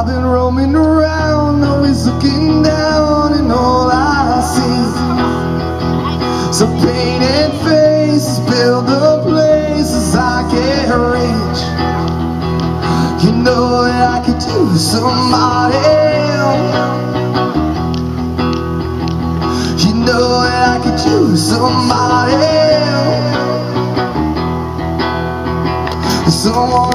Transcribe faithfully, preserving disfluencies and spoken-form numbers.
I've been roaming around, always looking down, and all I see some painted faces build the places I can't reach. You know that I could use somebody else. You know that I could use somebody else. Someone